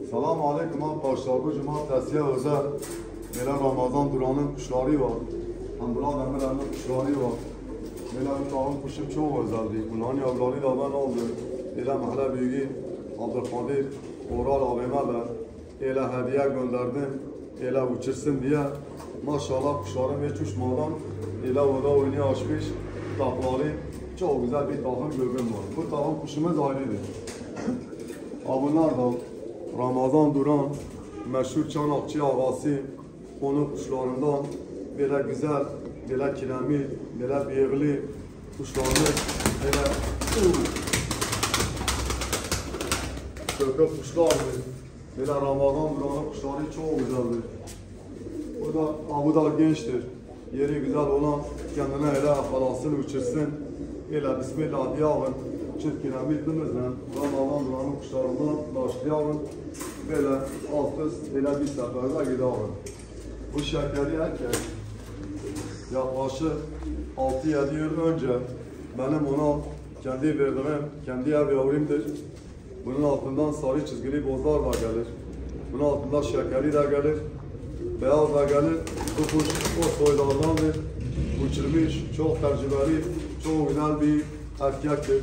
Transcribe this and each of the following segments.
Selamun Aleyküm arkadaşlar. Bu cumartesiye özel böyle Ramazan duranın kuşları var. Hamdullah Demirel'in kuşları var. Böyle bir tane kuşum çok özeldi. Bunların yavruları da ben aldım. Böyle mahalle büyüğü Abdülkadir Oral abime de öyle hediye gönderdim. Öyle uçursun diye. Maşallah kuşlarım hiç uçmadan öyle orada oyunu açmış. Takları çok güzel bir takım gördüm var. Bu takım kuşumuz ayrıdır. Bunlar da Ramazan Duran, meşhur Çanakçı ağası, onun kuşlarından böyle güzel, böyle kiremit, böyle bıyıklı kuşlarını böyle köpek kuşlardır. Böyle Ramazan Duran'ın kuşları çok güzeldir. Bu da gençtir. Yeri güzel olan kendine hele falasını uçursun. Öyle Bismillah diyalım. Çift kiremitimizle Ramazan Duran'ın kuşlarından başlayalım. Böyle alt üst böyle bir seferde gidelim. Bu şekeri erkek yaklaşık 6-7 yıl önce benim ona kendi verdiğim kendi ev yavrumdur. Bunun altından sarı çizgili bozlar da gelir. Bunun altında şekeri de gelir. Beyaz da gelir. Bu kuş o soylardandır. Uçurmuş, çok tecrübeli, çok güzel bir erkektir.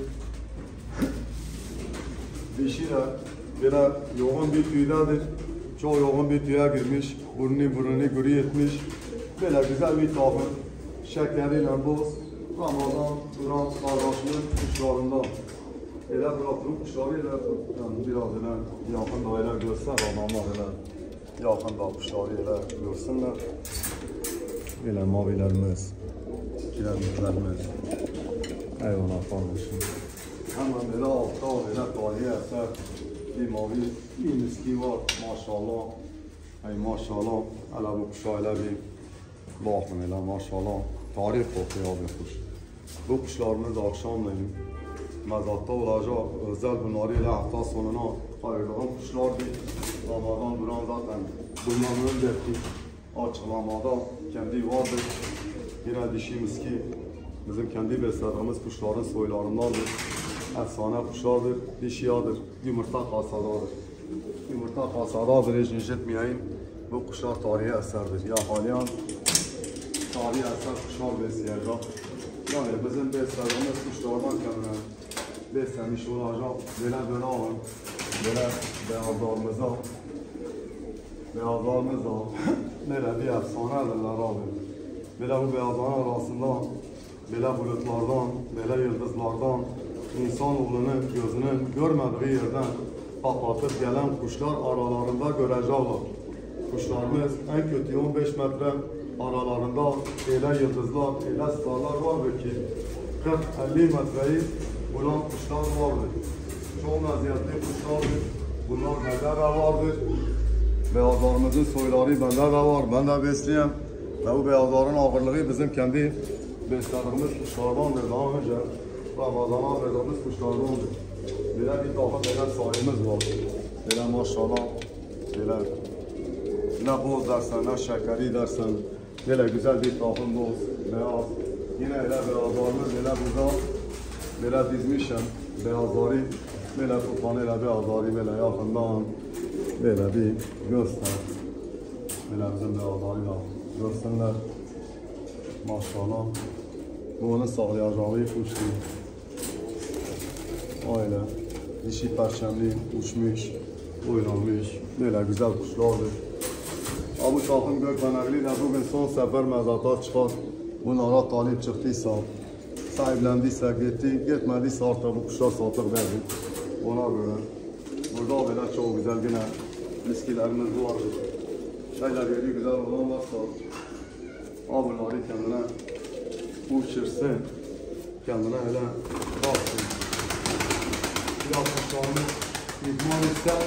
Dişi de böyle yoğun bir tüydedir. Çok yoğun bir tüye girmiş. Burnunu gri etmiş. Böyle güzel bir takım. Şekeriyle boz. Ramazan Duran kardeşinin kuşlarından. Öyle bıraktığım kuşlarıyla yani biraz öyle yakın daire göster adamlar öyle yakın da kuşlarıyla görsünler. Öyle mavilerimiz, kiremitlerimiz. Eyvallah kardeşim. Hemen böyle altta öyle tarihi eser bir mavi bir miski var maşallah. Ey maşallah. Hele bu kuşa hele bir bakın hele maşallah. Tarih kokuyor bir kuş. Bu kuşlarımız akşamleyin mezatta olacak. Özel bunları ile hafta sonuna ayırdığım kuşlardır. Ramazan Duran zaten bunların önceki açıklamada kendi vardır. Yine dişimiz ki bizim kendi beslediğimiz kuşların soylarındandır. Efsane kuşlardır, dişiyadır, yumurta kasadadır. Yumurta kasadadır, hiç incitmeyeyim. Bu kuşlar tarihi eserdir. Ya halen tarihi eser kuşlar besleyecek. Yani bizim beslediğimiz kuşlardan kendine beslemiş olacak. Böyle alın, böyle beyazlarımıza, böyle bir efsane ederler abi. Böyle bu beyazların arasında, böyle bulutlardan, böyle yıldızlardan, insanoğlunun gözünün görmediği yerden patlatıp gelen kuşlar aralarında görecekler. Kuşlarımız en kötü 15 metre aralarında öyle yıldızlar, öyle starlar vardır ki 40-50 metreyi bulan kuşlar vardır. Çok meziyetli kuşlardır. Bunlar bende de vardır. Beyazlarımızın soyları bende de var. Ben de besleyeyim. Ve bu beyazların ağırlığı bizim kendi beslediğimiz kuşlardandır. Daha önce Ramazan'a verdiğimiz kuşlardandır. Böyle bir takım böyle sayımız var. Böyle maşallah. Böyle ne boz dersen, ne şekeri dersen. Böyle güzel bir takım boz, beyaz. Yine öyle beyazlarımız böyle burada. Böyle dizmişim. Beyazları böyle tutanıyla beyazları böyle yakından. Böyle bir göster. Böyle bizim beyazlarıyla görsünler. Maşallah. Bu onu sağlayacağı kuştu. Öyle. Dişi perçemli uçmuş, oynanmış. Böyle güzel kuşlardır. Bu takım gökbenekli de bugün son sefer mezata çıkar. Bunlara talip çıktıysa, sahiplendiyse gitti, gitmediyse artık bu kuşlar satır verdi. Ona göre. Burada böyle çok güzel yine miskilerimiz var. Şeyler yeri güzel olan varsa bunları kendine uçursun. Kendine hele baksın. Biraz kuşlarını idman ister.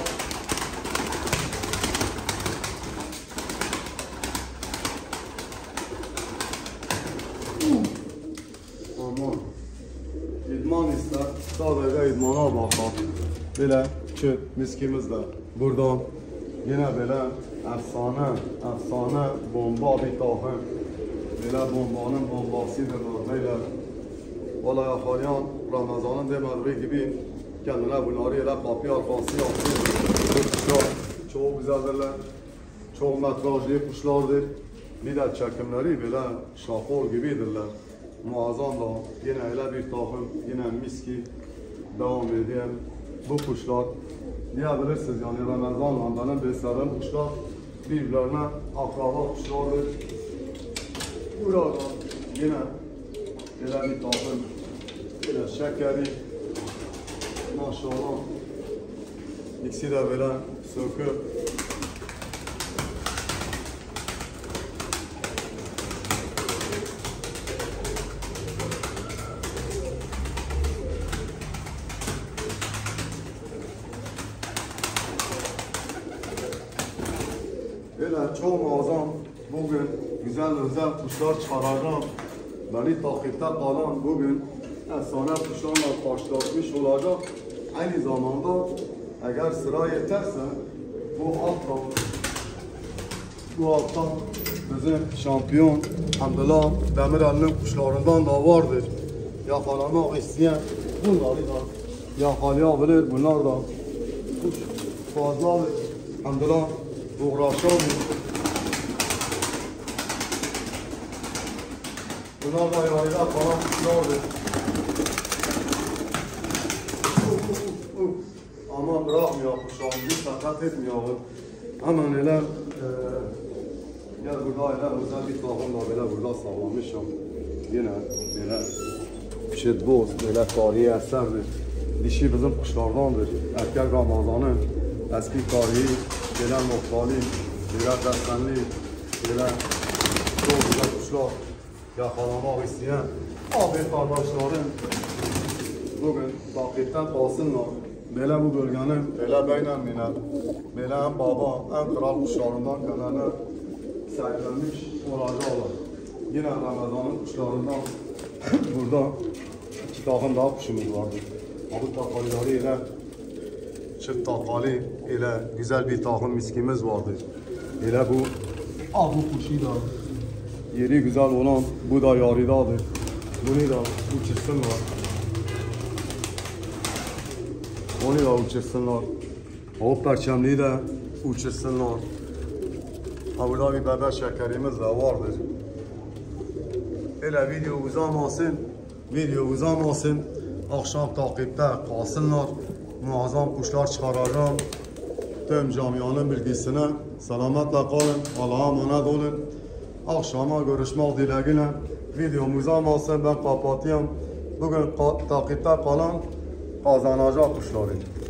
İdman ister. Sadece idmana bakar. Böyle çıt miskimiz de buradan yine böyle efsane bomba bir takım. Böyle bombanın bombasıdır böyle. Vallahi halen Ramazan'ın demediği gibi kendine bunları ile kapı arkası yaptı. güzeldirler. Çok metrajlı kuşlardır. Bir de çekimleri bile şapor gibidirler. Muazzam da yine öyle bir takım, yine miski devam edelim. Bu kuşlar diyebilirsiniz yani Ramazan'la benim beslediğim kuşlar birbirlerine akraba kuşlardır. Burada yine öyle bir takım, böyle şekeri, maşallah. İkisi de böyle söküp böyle çok muazzam bugün güzel özel kuşlar çıkaracağım. Beni takipte kalan bugün efsane kuşlarla karşılaşmış olacak. Aynı zamanda eğer sıra yeterse bu altta bizim şampiyon Hamdullah Demirel'in kuşlarından da vardır. Yakalamak isteyen bunları da yakalayabilir. Bunlar da kuş fazladır. Hamdullah uğraşamıyor. Bunlar da yayla falan kuşlardır. Ama bırakmıyor kuşlarımızı, sakat etmiyor. Hemen öyle gel burada öyle özel bir takımla böyle burada sağlamışım. Yine böyle şidboz, böyle tarihi eserdir. Dişi bizim kuşlardandır. Erkek Ramazan'ın eski tarihi, gelen muhtali, böyle desenli, böyle çok güzel kuşlar yakalamak isteyen abi kardeşlerim bugün takipten kalsınlar. Böyle bu bölgenin, böyle beynen minen, böyle en baba, en kral kuşlarından kenarına sahiplenmiş olacaklar. Yine Ramazan'ın kuşlarından burada iki takım daha kuşumuz vardır. Bu takalileri ile çift takali ile güzel bir takım miskimiz vardır. Ile bu kuşu da yeri güzel olan bu da yarıdadır. Bunu da uçursunlar. Onu da uçursunlar. O perçemliği de uçursunlar. Ha burada bir bebek şekerimiz de vardır. Öyle video uzamasın. Akşam takipte kalsınlar. Muazzam kuşlar çıkaracağım. Tüm camianın bilgisine selametle kalın. Allah'a emanet olun. Akşama görüşmek dileğiyle. Videom uzamasın, ben kapatıyorum. Bugün takipte kalan kazanacak kuşları.